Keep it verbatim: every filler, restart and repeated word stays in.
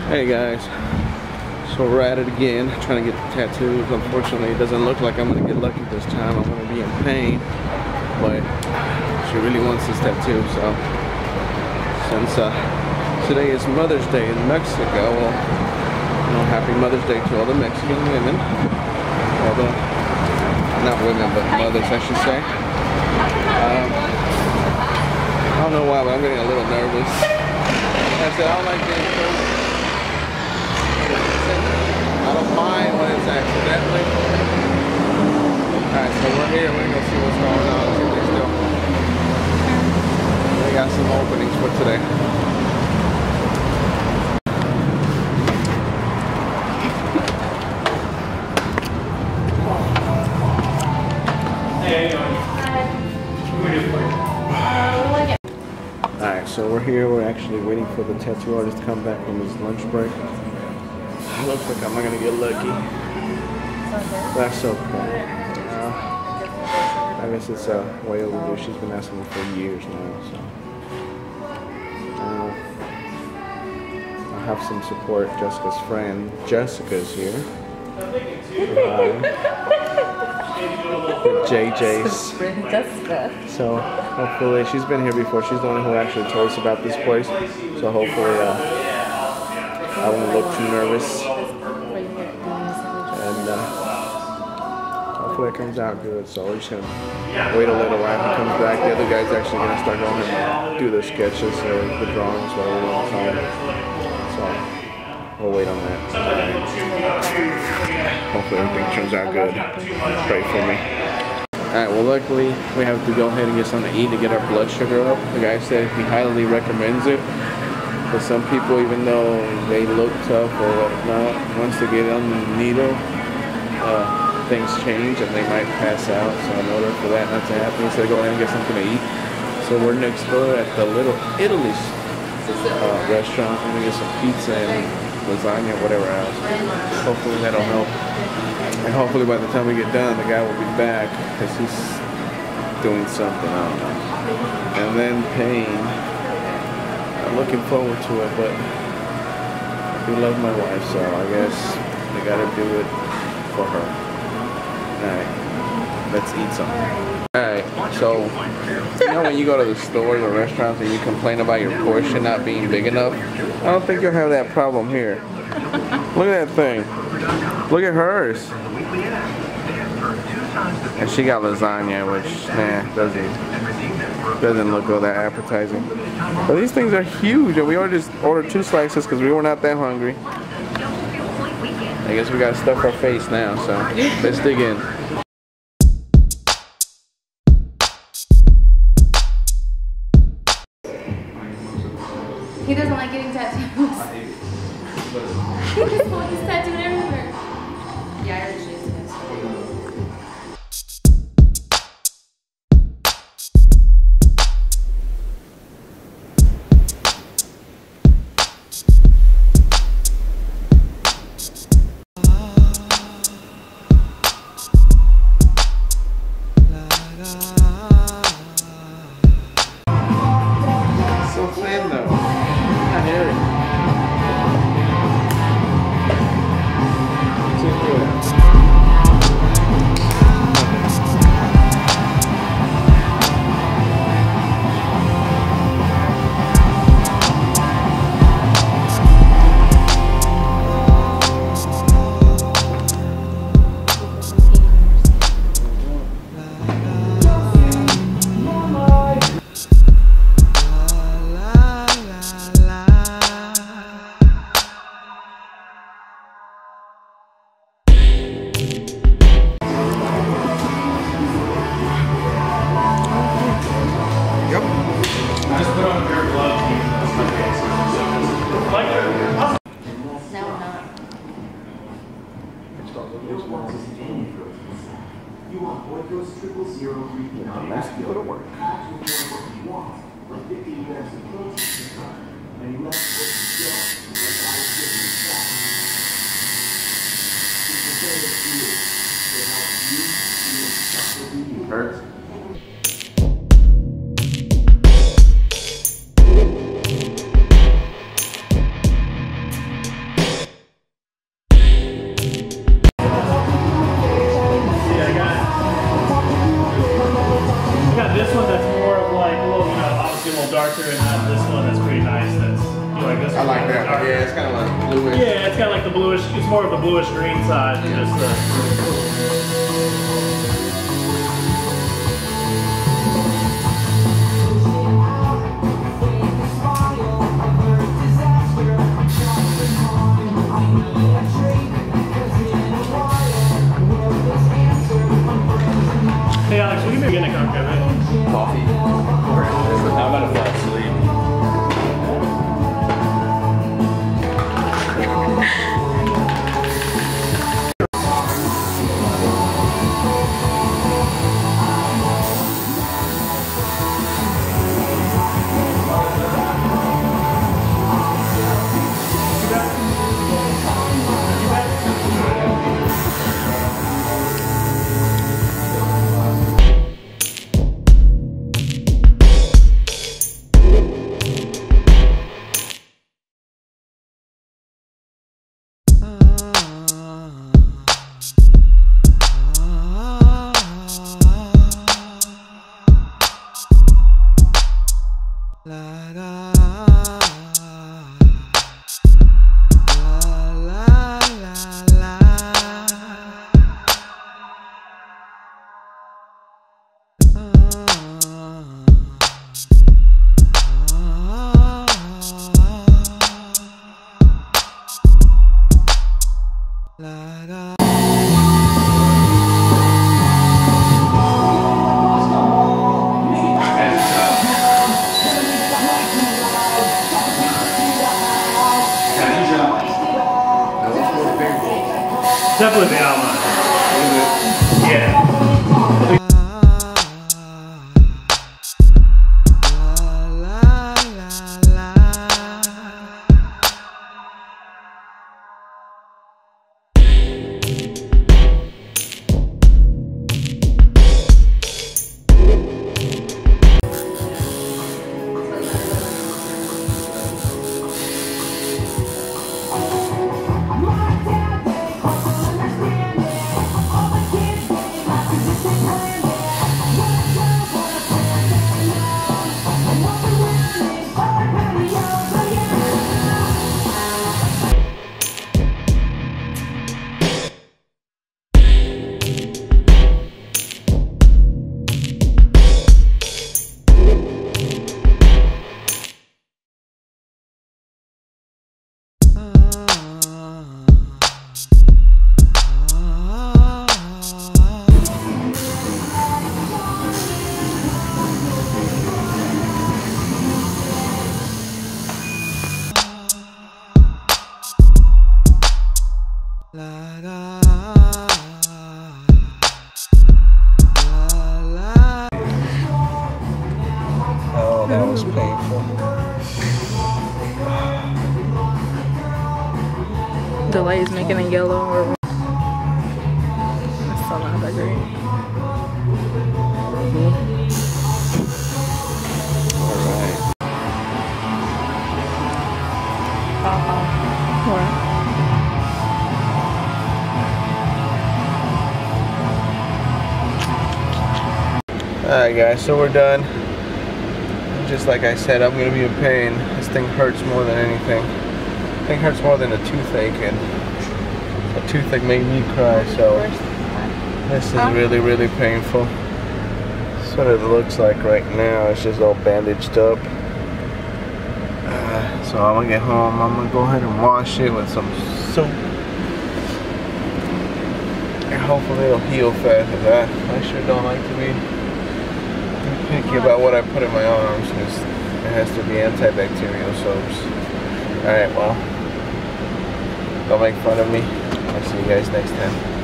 Hey guys, so we're at it again, trying to get the tattoos. Unfortunately, it doesn't look like I'm gonna get lucky this time. I'm gonna be in pain, but she really wants this tattoo. So since uh, today is Mother's Day in Mexico, well, you know, happy Mother's Day to all the Mexican women, all the not women but mothers, I should say. Um, I don't know why, but I'm getting a little nervous. I said I don't like being close. I don't mind when it's accidentally. Alright, so we're here. We're gonna go see what's going on. See if they still. They got some openings for today. Alright, so we're here. We're actually waiting for the tattoo artist to come back from his lunch break. Looks like I'm not gonna get lucky. That's okay. Uh, I guess it's uh, way overdue. She's been asking me for years now, so uh, I have some support. Jessica's friend, Jessica's here. Uh, with J J's. Jessica. So hopefully, she's been here before. She's the one who actually told us about this place. So hopefully, uh, I won't look too nervous. And uh, hopefully it comes out good. So we're just going to wait a little while. He comes back. The other guy's actually going to start going and do the sketches or the drawings, whatever you want to call it. So we'll wait on that. Hopefully everything turns out good. Pray for me. Alright, well luckily we have to go ahead and get something to eat to get our blood sugar up. The guy said he highly recommends it. For some people, even though they look tough or whatnot, once they get on the needle, uh, things change and they might pass out. So in order for that not to happen, he said go ahead and get something to eat. So we're next door at the Little Italy's uh, restaurant. We're gonna get some pizza and lasagna, whatever else. Hopefully that'll help. And hopefully by the time we get done, the guy will be back because he's doing something, I don't know. And then pain. I'm looking forward to it, but I do love my wife, so I guess I gotta do it for her. Alright, let's eat something. Alright, so, you know when you go to the stores or restaurants and you complain about your portion not being big enough? I don't think you'll have that problem here. Look at that thing. Look at hers. And she got lasagna, which, nah, doesn't doesn't look all that appetizing. But these things are huge, and we already just ordered two slices because we were not that hungry. I guess we gotta stuff our face now, so let's dig in. He doesn't like getting tattoos. He's tattooed everywhere. Yeah, I already shaped his. So thin though. Not hairy. Nice people to work. Hurts. I like that. Yeah, it's kind of like bluish. Yeah, it's kind of like the bluish. It's more of the bluish green side than just the. Hey Alex, will you maybe get a cocktail, right? Coffee. How about a flat sleeve? Definitely the outline. Yeah. Oh, that was painful. The light is making it yellow or it's still not that great. Alright. Uh-huh. What? Alright guys, so we're done. Just like I said, I'm gonna be in pain. This thing hurts more than anything. This thing hurts more than a toothache, and a toothache made me cry, so this is really, really painful. That's what it looks like right now. It's just all bandaged up. Uh, so I'm gonna get home. I'm gonna go ahead and wash it with some soap. And hopefully it'll heal fast, because I, I sure don't like to be picky about what I put in my arms, because it has to be antibacterial soaps. Alright, well, don't make fun of me. I'll see you guys next time.